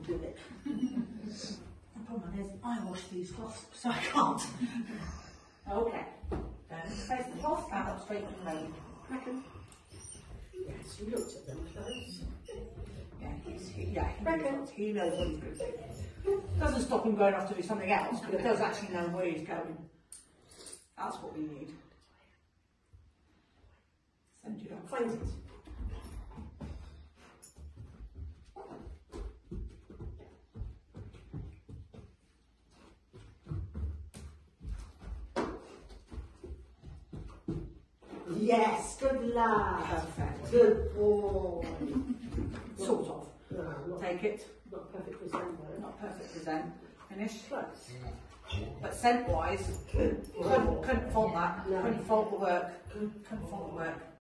do it. The problem is, I wash these cloths, so I can't. Okay. Then face the cloth, stand up straight and lane. Reckon? Yes, you looked at them close. He knows what he's going to do. Doesn't stop him going off to do something else, but he does actually know where he's going. That's what we need. Send you Find it. Yes, good lad. Perfect. Good boy. Sort of. No, Take it. not perfect present though. Not perfect present. Finish. Close. But scent-wise, couldn't fault that. No. Couldn't fault the work. Couldn't fault the work.